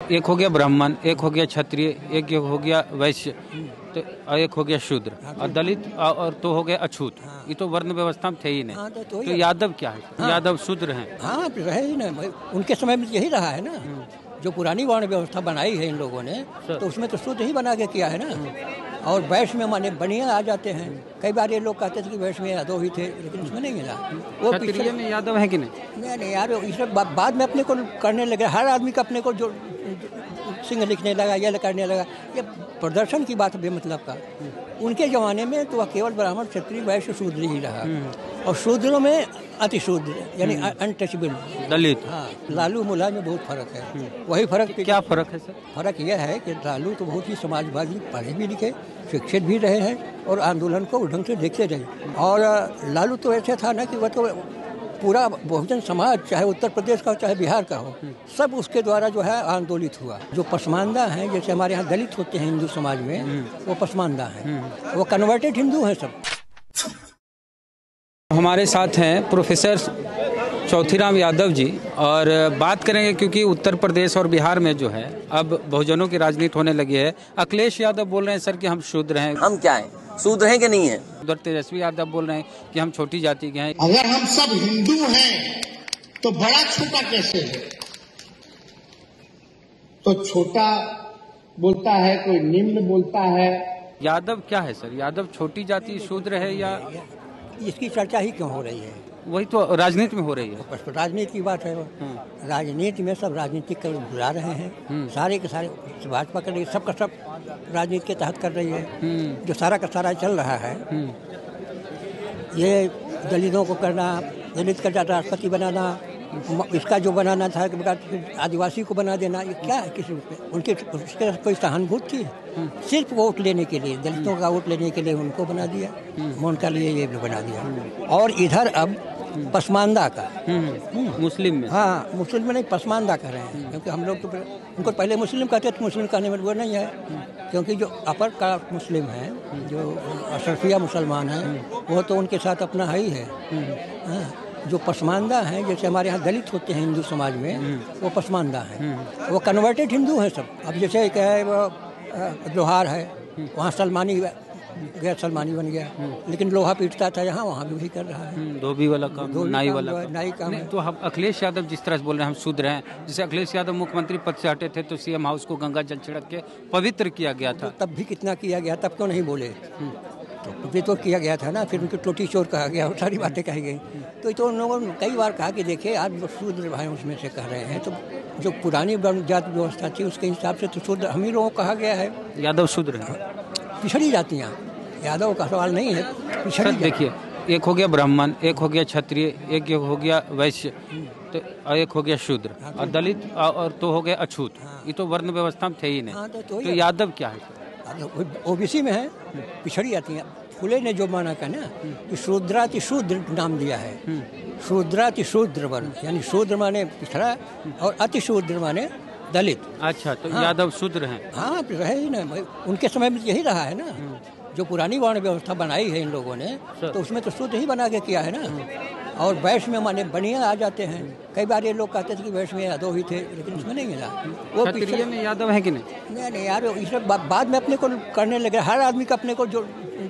एक हो गया ब्राह्मण, एक हो गया क्षत्रिय, एक हो गया वैश्य, तो एक हो गया शूद्र, और दलित और तो हो गया अछूत। ये तो वर्ण व्यवस्था में थे ही नहीं। तो यादव क्या है? यादव शूद्र हैं। हाँ, रहे ही ना, उनके समय में यही रहा है ना। जो पुरानी वर्ण व्यवस्था बनाई है इन लोगों ने, तो उसमें तो शूद्र ही बना के किया है ना। और वैश्य में माने बनिया आ जाते हैं। कई बार ये लोग कहते थे कि वैश्य में यादव ही थे, लेकिन उसमें नहीं मिला। वो क्षत्रिय में यादव है कि नहीं यार, इसे बाद में अपने को करने लगे। हर आदमी का अपने को जो सिंह लिखने लगा, यह करने लगा। ये प्रदर्शन की बात बेमतलब का। उनके ज़माने में तो केवल ब्राह्मण, क्षत्रिय, वैश्य, शूद्र ही रहा। और शूद्रों में अति शूद्र यानी अनटचेबल दलित। हाँ, लालू मुला में बहुत फर्क है। वही फर्क। क्या फर्क है सर? फर्क यह है कि लालू तो बहुत ही समाजवादी, पढ़े भी लिखे, शिक्षित भी रहे हैं और आंदोलन को ढंग से देखते रहे। और लालू तो ऐसे था ना कि वह तो पूरा बहुजन समाज, चाहे उत्तर प्रदेश का हो चाहे बिहार का हो, सब उसके द्वारा जो है आंदोलित हुआ। जो पसमानदा हैं, जैसे हमारे यहाँ दलित होते हैं हिंदू समाज में, वो पसमानदा हैं, वो कन्वर्टेड हिंदू हैं सब। हमारे साथ हैं प्रोफेसर चौथीराम यादव जी, और बात करेंगे क्योंकि उत्तर प्रदेश और बिहार में जो है अब बहुजनों की राजनीति होने लगी है। अखिलेश यादव बोल रहे हैं सर कि हम शूद्र हैं। हम क्या हैं? शूद्र हैं कि नहीं है? उधर तेजस्वी यादव बोल रहे हैं कि हम छोटी जाति के हैं। अगर हम सब हिंदू हैं तो बड़ा छोटा कैसे है? तो छोटा बोलता है, कोई निम्न बोलता है। यादव क्या है सर? यादव छोटी जाति शूद्र है या इसकी चर्चा ही क्यों हो रही है? वही तो राजनीति में हो रही है। बस राजनीति की बात है। राजनीति में सब राजनीतिक कर बुला रहे हैं। सारे के सारे भाजपा कर रही है, सबका सब राजनीति के तहत कर रही है। जो सारा का सारा चल रहा है, ये दलितों को करना, दलित का राष्ट्रपति बनाना, इसका जो बनाना था आदिवासी को बना देना, ये क्या है? किसी उनके उसके कोई सहानुभूति थी? सिर्फ वोट लेने के लिए, दलितों का वोट लेने के लिए उनको बना दिया, उनका लिए ये बना दिया। और इधर अब पसमानदा का मुस्लिम में, हाँ मुस्लिम में नहीं, पसमानदा कर रहे हैं। क्योंकि हम लोग तो उनको पहले मुस्लिम कहते थे, मुस्लिम कहने में वो नहीं है। क्योंकि जो अपर कास्ट मुस्लिम है, जो अशरफिया मुसलमान हैं, वो तो उनके साथ अपना है ही है। जो पसमानदा हैं, जैसे हमारे यहाँ दलित होते हैं हिंदू समाज में, वो पसमानदा हैं, वो कन्वर्टेड हिंदू हैं सब। अब जैसे एक है वो लोहार है, वहाँ सलमानी गैर सलमानी बन गया, लेकिन लोहा पीटता था यहाँ, वहाँ भी वही कर रहा है। धोबी वाला काम, नाई वाला नाई काम है। तो हम अखिलेश यादव जिस तरह से बोल रहे हैं हम शूद्र हैं, जैसे अखिलेश यादव मुख्यमंत्री पद से हटे थे तो सीएम हाउस को गंगा जल छिड़क के पवित्र किया गया था। तब भी कितना किया गया, तब क्यों नहीं बोले? तो तो किया गया था ना, फिर उनकी टोटी चोर कहा गया, वो सारी बातें कही गई। तो उन लोगों ने कई बार कहा कि देखिए आज जो शूद्र भाई उसमें से कह रहे हैं, तो जो पुरानी जाति व्यवस्था थी उसके हिसाब से तो शूद्र हम ही लोगों को कहा गया है। यादव शूद्र है, पिछड़ी जातियाँ, यादव का सवाल नहीं है, पिछड़ी। देखिए, एक हो गया ब्राह्मण, एक हो गया क्षत्रिय, एक हो गया वैश्य, तो एक हो गया शूद्र, और दलित और तो हो गया अछूत। ये तो वर्ण व्यवस्था में थे ही नहीं। तो यादव क्या है? ओबीसी में है, पिछड़ी जाती हैं। फुले ने जो माना का ना कि शूद्राति शूद्र नाम दिया है। शूद्राति शूद्र वर्ण, यानी शूद्र माने पिछड़ा और अति शूद्र माने दलित। अच्छा, तो यादव शूद्र हैं। हाँ, रहे ही ना, उनके समय में यही रहा है ना। जो पुरानी वर्ण व्यवस्था बनाई है इन लोगों ने, तो उसमें तो शूद्र ही बना के किया है ना। और वैश्य में माने बनिया आ जाते हैं। कई बार ये लोग कहते थे कि वैश्य में यादव ही थे, लेकिन उसमें नहीं मिला। वो क्षत्रिय में यादव है कि नहीं? नहीं यार, इसे बाद में अपने को करने लगे। हर आदमी का अपने को जो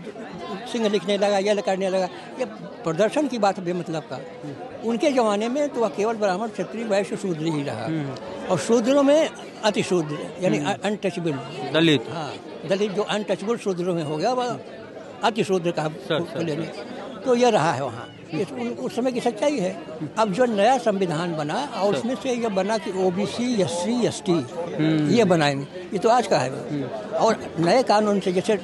सिंह लिखने लगा, यह करने लगा। ये प्रदर्शन की बात बेमतलब का। उनके ज़माने में तो केवल ब्राह्मण, क्षत्रिय, वैश्य, शूद्र ही रहा। और शूद्रों में अति शूद्र यानी अनटचेबल दलित। हाँ, दलित जो अनटचेबल शूद्रों में हो गया, वह अति शूद्र का लेने। तो ये रहा है वहाँ, उस समय की सच्चाई है। अब जो नया संविधान बना और उसमें से ये बना कि ओबीसी, एससी, एसटी ये बनाएंगे, ये तो आज का है। और नए कानून से जैसे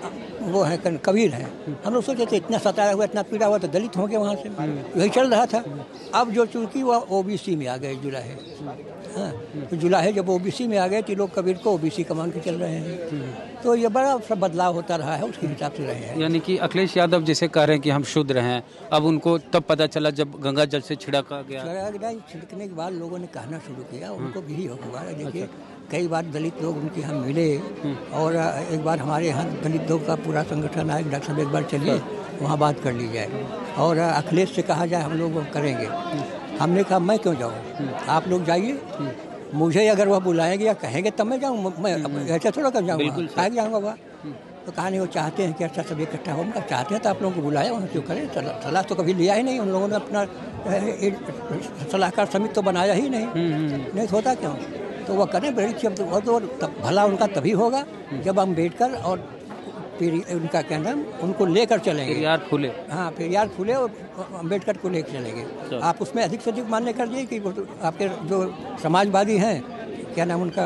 वो है कबीर है, हम लोग सोचे थे इतना सताया हुआ, इतना पीड़ा हुआ तो दलित हो गए, वहाँ से यही चल रहा था। अब जो चूंकि वह ओबीसी में आ गए, जुलाहे, हाँ, तो जुलाहे जब ओबीसी में आ गए तो लोग कबीर को ओबीसी का मान के चल रहे हैं। तो ये बड़ा सब बदलाव होता रहा है, उसके हिसाब से रहे हैं। यानी कि अखिलेश यादव जैसे कह रहे हैं कि हम शूद्र हैं, अब उनको तब पता चला जब गंगा जल से छिड़का गया। छिड़कने के बाद लोगों ने कहना शुरू किया, उनको भी हुआ। देखिए, कई बार दलित लोग उनके यहाँ मिले, और एक बार हमारे यहाँ दलित लोग का पूरा संगठन आया, डॉक्टर साहब एक बार चलिए वहाँ बात कर ली जाए, और अखिलेश से कहा जाए हम लोग करेंगे। हमने कहा मैं क्यों जाऊँ, आप लोग जाइए, मुझे अगर वह बुलाएंगे या कहेंगे तब मैं जाऊँ, मैं ऐसे थोड़ा कर जाऊँगा, कहा जाऊँगा वह। तो कहा नहीं, वो चाहते हैं कि अच्छा सब इकट्ठा होगा, चाहते हैं तो आप लोगों को बुलाया, वहाँ क्यों करें। सलाह तो कभी लिया ही नहीं उन लोगों ने, अपना सलाहकार समिति तो बनाया ही नहीं तो होता क्यों। तो वह करें बड़ी चीज, तो भला उनका तभी होगा जब अम्बेडकर और फिर उनका क्या नाम, उनको लेकर चलेंगे, पेरियार फुले। हाँ, पेरियार फुले और अम्बेडकर को लेकर चलेंगे। आप उसमें अधिक से अधिक मान्य कर दिए कि आपके जो समाजवादी हैं, क्या नाम उनका,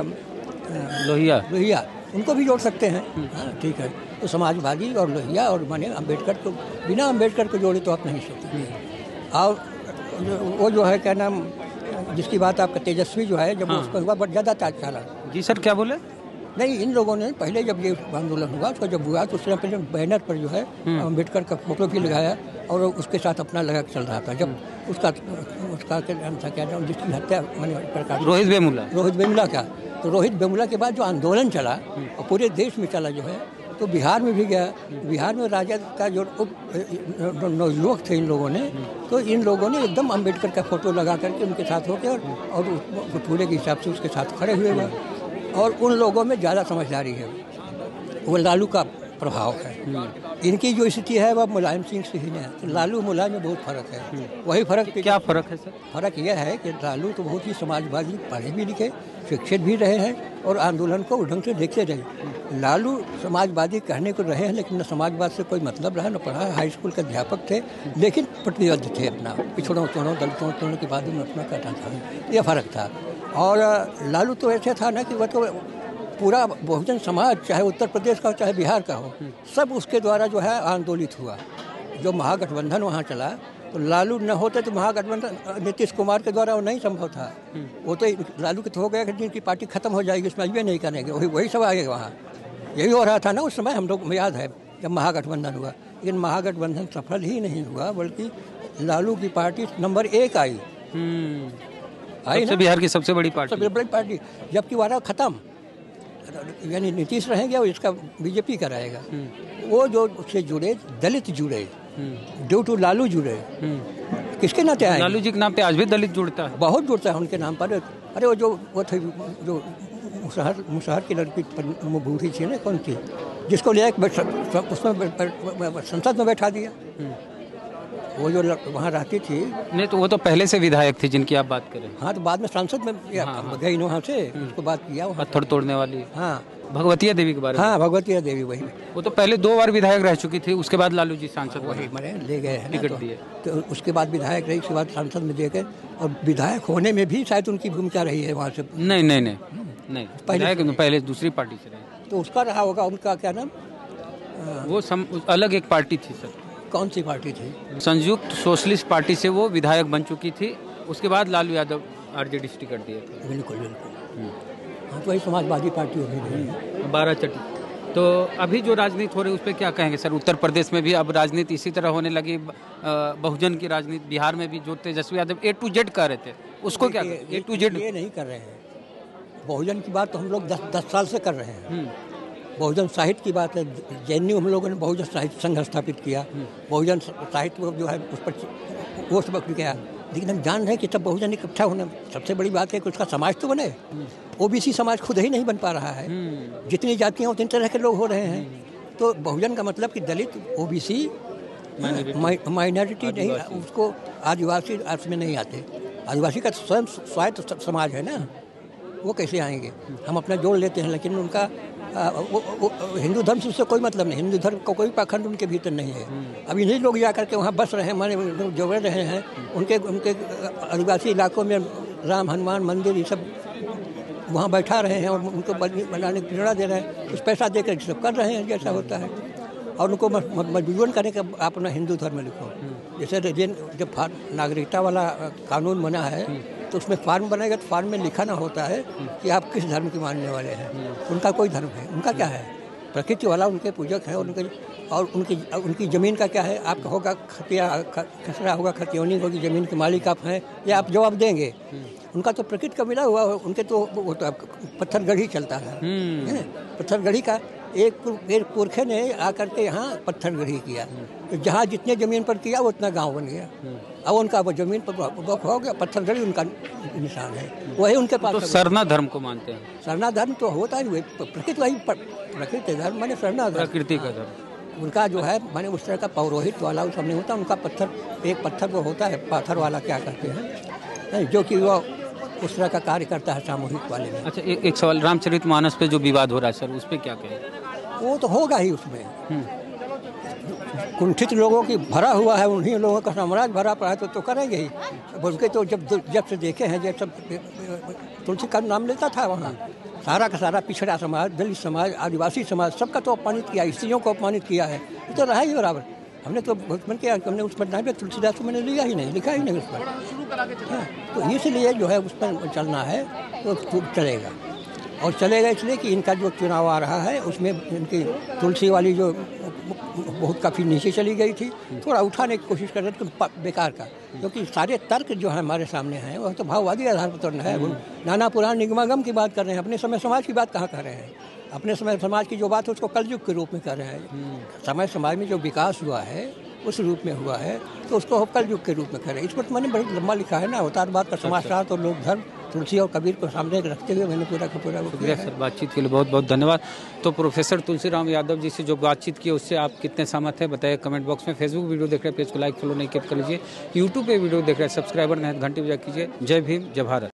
लोहिया, उनको भी जोड़ सकते हैं। हाँ, ठीक है। तो समाजवादी और लोहिया और माने अम्बेडकर को, बिना अम्बेडकर को जोड़े तो आप नहीं सकते। और वो जो है क्या नाम, जिसकी बात आपका तेजस्वी जो है, जब उसको हुआ बहुत ज़्यादा चला। जी सर, क्या बोले? नहीं, इन लोगों ने पहले जब ये आंदोलन हुआ, उसका जब हुआ तो उसने पहले बैनर पर जो है अम्बेडकर का फोटो भी लगाया और उसके साथ अपना लगा चल रहा था। जब उसका क्या नाम, जिसकी हत्या मैंने प्रकाश, रोहित वेमुला का, तो रोहित वेमुला के बाद जो आंदोलन चला और पूरे देश में चला जो है, तो बिहार में भी गया। बिहार में राजद का जो नवयुवक थे इन लोगों ने, तो इन लोगों ने एकदम अम्बेडकर का फोटो लगा करके उनके साथ होकर और पूरे के हिसाब से उसके साथ खड़े हुए हुए। और उन लोगों में ज़्यादा समझदारी है, वो लालू का प्रभाव है। इनकी जो स्थिति है वह मुलायम सिंह से ही है। तो लालू मुलायम में बहुत फर्क है। वही फर्क, क्या फर्क है सर? फर्क यह है कि लालू तो बहुत ही समाजवादी, पढ़े भी लिखे, शिक्षित भी रहे हैं और आंदोलन को ढंग से देखते रहे। लालू समाजवादी कहने को रहे हैं, लेकिन न समाजवाद से कोई मतलब रहा, न पढ़ा। हाई स्कूल के अध्यापक थे, लेकिन प्रतिबद्ध थे अपना पिछड़ों दलितों के बाद में अपना करना था। यह फर्क था। और लालू तो ऐसे था ना कि वह तो पूरा बहुजन समाज, चाहे उत्तर प्रदेश का हो चाहे बिहार का हो, सब उसके द्वारा जो है आंदोलित हुआ। जो महागठबंधन वहाँ चला, तो लालू न होते तो महागठबंधन नीतीश कुमार के द्वारा वो नहीं संभव था। वो तो लालू के तो हो गया कि जिनकी पार्टी खत्म हो जाएगी, उसमें ये नहीं करेंगे, वही सब आएगा वहाँ। यही हो रहा था ना उस समय, हम लोग याद है जब महागठबंधन हुआ। लेकिन महागठबंधन सफल ही नहीं हुआ, बल्कि लालू की पार्टी नंबर 1 आई बिहार की सबसे बड़ी पार्टी, जबकि वारा खत्म, यानी नीतीश रहेंगे और इसका बीजेपी का रहेगा। वो जो उससे जुड़े, दलित जुड़े, ड्यू टू लालू जुड़े, किसके नाते आए? लालू जी के नाम पे आज भी दलित जुड़ता है, बहुत जुड़ता है उनके नाम पर। अरे वो थे जो मुसहर की लड़की बूढ़ी थी ना, कौन थी, जिसको ले उसमें संसद में बैठा दिया। वो जो वहाँ रहती थी, नहीं तो वो तो पहले से विधायक थी जिनकी आप बात करें। हाँ, तो बाद में सांसद में गई वहाँ से, उसको बात किया, पत्थर तोड़ने वाली। हाँ, भगवतिया देवी के बारे में। हाँ, भगवतिया देवी, वही। वो तो पहले 2 बार विधायक रह चुकी थी, उसके बाद लालू जी सांसद वही मरे ले गए, टिकट दिए, तो उसके बाद विधायक रही, उसके बाद सांसद में दे गए। और विधायक होने में भी शायद उनकी भूमिका रही है वहाँ से। नहीं, पहले दूसरी पार्टी से रही, तो उसका रहा होगा। उनका क्या नाम, वो अलग एक पार्टी थी सर। कौन सी पार्टी थी? संयुक्त सोशलिस्ट पार्टी से वो विधायक बन चुकी थी, उसके बाद लालू यादव आरजेडी से टिकट दिए थे। बिल्कुल। हाँ, तो वही समाजवादी पार्टी होगी, 12 चटी। तो अभी जो राजनीति हो रही है उस पर क्या कहेंगे सर? उत्तर प्रदेश में भी अब राजनीति इसी तरह होने लगी, बहुजन की राजनीति। बिहार में भी जो Tejashwi Yadav A to Z कह रहे थे, उसको क्या A to Z ये नहीं कर रहे हैं। बहुजन की बात तो हम लोग 10 साल से कर रहे हैं। बहुजन साहित्य की बात है, JNU हम लोगों ने बहुजन साहित्य संघ स्थापित किया। बहुजन साहित्य जो है उस पर वो सब किया। लेकिन हम जान रहे हैं कि तब बहुजन इकट्ठा होने, सबसे बड़ी बात है कि उसका समाज तो बने। OBC समाज खुद ही नहीं बन पा रहा है। जितनी जातियाँ उतनी तरह के लोग हो रहे हैं। तो बहुजन का मतलब कि दलित, OBC, माइनॉरिटी नहीं, उसको आदिवासी अर्थ में नहीं आते। आदिवासी का स्वयं स्वायत्त समाज है ना, वो कैसे आएंगे? हम अपना जोड़ लेते हैं, लेकिन उनका वो हिंदू धर्म से उससे कोई मतलब नहीं। हिंदू धर्म का कोई पाखंड उनके भीतर नहीं है। अब इन्हीं लोग जा करके वहाँ बस रहे हैं, माने जोड़ रहे हैं। उनके आदिवासी इलाकों में राम हनुमान मंदिर ये सब वहाँ बैठा रहे हैं और उनको बनाने की प्रेरणा दे रहे हैं। कुछ पैसा देकर सब कर रहे हैं, जैसा होता है। और उनको मजबूरन करने का आप अपना हिंदू धर्म लिखो। जैसे जब नागरिकता वाला कानून बना है तो उसमें फॉर्म बनाएगा, तो फॉर्म में लिखाना होता है कि आप किस धर्म के मानने वाले हैं। उनका कोई धर्म है, उनका क्या है? प्रकृति वाला उनके पूजक है। और उनकी ज़मीन का क्या है? आपका होगा खसरा होगा, खतियोनी होगी, ज़मीन के मालिक आप हैं, ये आप जवाब देंगे। उनका तो प्रकृति का मिला हुआ, उनके तो वो तो पत्थर गढ़ी चलता है। पत्थर गढ़ी का एक पुरखे ने आकर के यहाँ पत्थर गढ़ी किया। जहाँ जितने ज़मीन पर किया वो उतना गांव बन गया। अब उनका वो ज़मीन पर वक्फ हो गया, पत्थर गड़ी उनका निशान है, वही उनके पास। तो सरना धर्म को मानते हैं? सरना धर्म तो होता है, प्रकृति वही प्रकृति धर्म माने सरना धर्म, प्रकृति का धर्म। उनका जो है माने उस तरह का पौरोहित वाला वो सब नहीं होता। उनका पत्थर, एक पत्थर वो होता है पाथर वाला क्या कहते हैं, जो कि वो उस तरह का कार्य करता है सामूहिक वाले में। अच्छा, एक सवाल, रामचरितमानस पे जो विवाद हो रहा है सर, उस पर क्या कहें? वो तो होगा ही, उसमें कुंठित लोगों की भरा हुआ है, उन्हीं लोगों का साम्राज्य भरा पड़ा है तो करेंगे ही। उनके तो जब से देखे हैं, जब सब तुलसी का नाम लेता था वहाँ, सारा का सारा पिछड़ा समाज, दलित समाज, आदिवासी समाज, सबका तो अपमानित किया, स्त्रियों को अपमानित किया है। ये तो रहा ही बराबर। हमने तो मन किया, हमने उस पर नाम तुलसीदास को मैंने लिया ही नहीं, लिखा ही नहीं उस पर। तो इसलिए जो है उस पर चलना है तो चलेगा, और चलेगा इसलिए कि इनका जो चुनाव आ रहा है उसमें इनकी तुलसी वाली जो बहुत काफ़ी नीचे चली गई थी, थोड़ा उठाने की कोशिश कर रहे थे बेकार का, क्योंकि सारे तर्क जो है हमारे सामने हैं वह तो भाववादी आधार पर तो है। वो नाना पुराण निगमागम की बात कर रहे हैं, अपने समय समाज की बात कहाँ कर रहे हैं। अपने समय समाज की जो बात है उसको कलयुग के रूप में कर रहे हैं। समय समाज में जो विकास हुआ है उस रूप में हुआ है तो उसको कलयुग के रूप में कर रहे हैं। इस पर मैंने बहुत लंबा लिखा है ना, अवतारवाद का समाजशास्त्र और लोक धर्म, तुलसी और कबीर को सामने रखते हुए मैंने पूरा का पूरा शुक्रिया सर, बातचीत के लिए बहुत बहुत धन्यवाद। तो प्रोफेसर तुलसीराम यादव जी से जो बातचीत की उससे आप कितने सहमत हैं बताइए कमेंट बॉक्स में। फेसबुक वीडियो देख रहे हैं पेज को लाइक फॉलो नहीं कर लीजिए, यूट्यूब पे वीडियो देख रहे हैं सब्सक्राइबर नहीं घंटी बजा कीजिए। जय भीम, जय भारत।